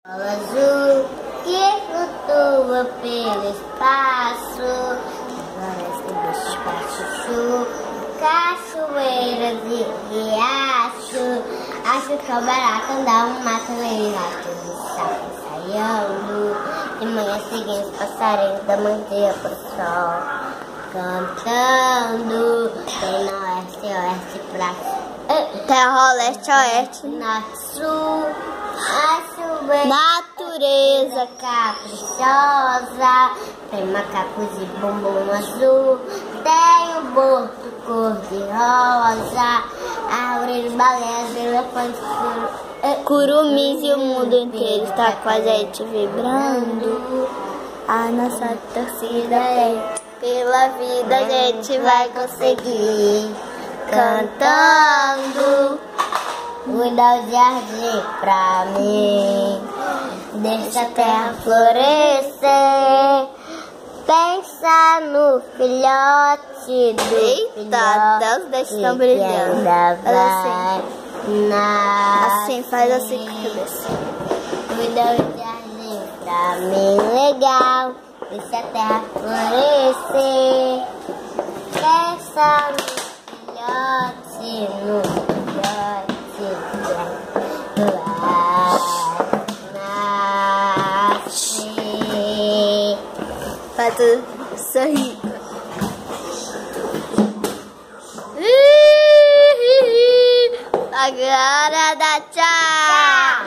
Azul que flutua pelo espaço, cachoeiras e riachos. Acho que é o barato andar um mato meio rato de sapo ensaiando. De manhã seguindo os passarinhos da mangueira pro sol, cantando. Tem norte, oeste, prato, terra, leste, oeste, norte, sul. Acho bem natureza caprichosa. Tem macacos de bumbum azul, tem o boto cor-de-rosa, árvore de baleias, elefantes, curumis e o mundo inteiro está com a gente vibrando. A nossa torcida é pela vida, a gente vai conseguir. Cantando, cuida o jardim pra mim, deixa a terra florescer. Pensa no filhote do até os dentes estão brilhando. Assim, faz assim com a cabeça. Cuida o jardim pra mim, legal, deixa a terra florescer. Pensa no filhote, Pra tu sorrir. Agora dá tchau.